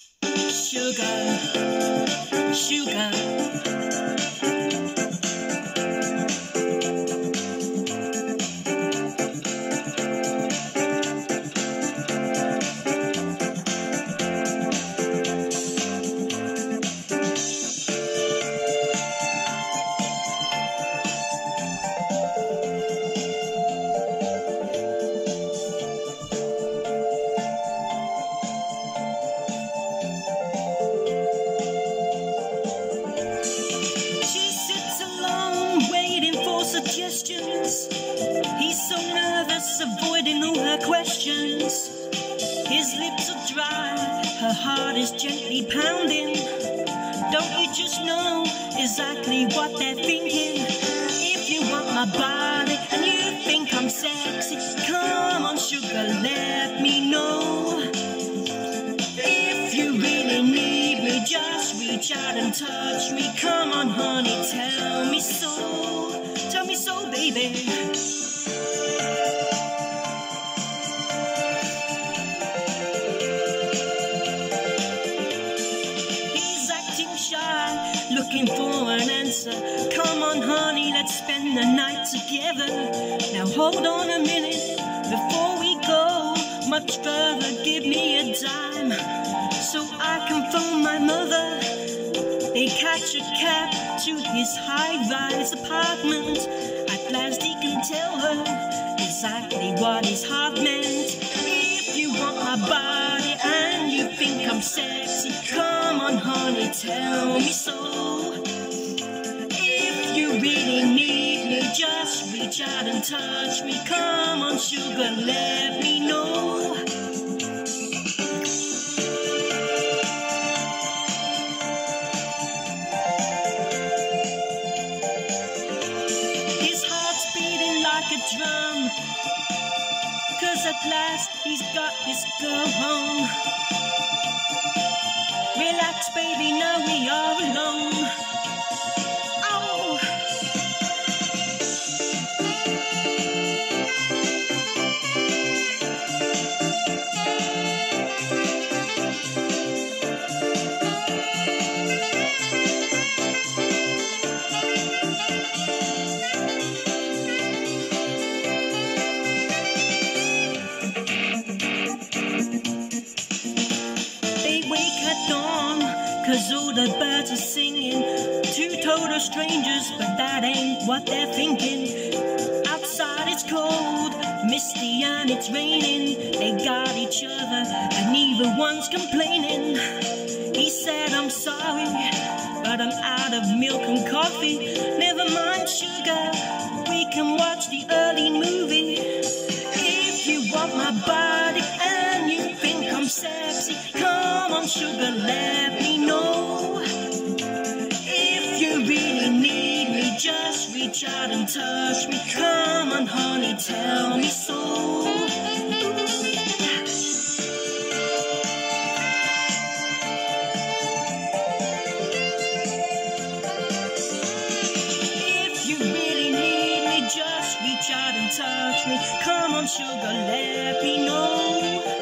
Sugar, sugar. Suggestions. He's so nervous, avoiding all her questions. His lips are dry, her heart is gently pounding. Don't you just know exactly what they're thinking? If you want my body and you think I'm sexy, come on sugar, let me know. If you really need me, just reach out and touch me. Come on honey, tell me so. Tell me so, baby. He's acting shy, looking for an answer. Come on, honey, let's spend the night together. Now hold on a minute, before we go much further, give me a dime, so I can phone my mother. They catch a cab to his high-rise apartment. At last he can tell her exactly what his heart meant. If you want my body and you think I'm sexy, come on honey, tell me so. If you really need me, just reach out and touch me. Come on sugar, let me know. A drum, 'cause at last he's got his girl home. Relax baby, now we are alone. Oh. Dawn, 'cause all the birds are singing. Two total strangers, but that ain't what they're thinking. Outside it's cold, misty and it's raining. They got each other and neither one's complaining. He said, I'm sorry, but I'm out of milk and coffee. Never mind sugar, we can watch the early movie. If you want my body and you think I'm sexy, come on sugar, let me know. If you really need me, just reach out and touch me. Come on honey, tell me so. If you really need me, just reach out and touch me. Come on sugar, let me know.